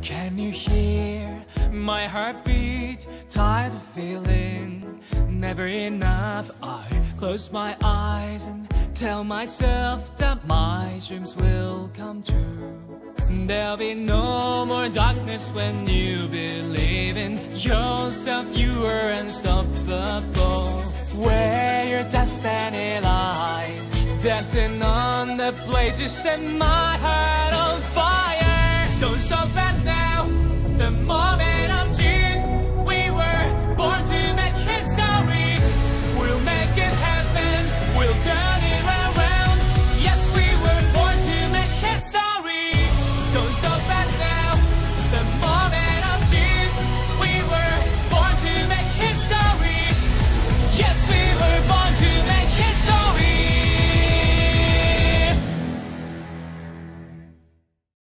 Can you hear my heartbeat? Tired of feeling never enough. I close my eyes and tell myself that my dreams will come true. There'll be no more darkness when you believe in yourself. You are unstoppable. Where your destiny lies, dancing on the blade, you set my heart on fire.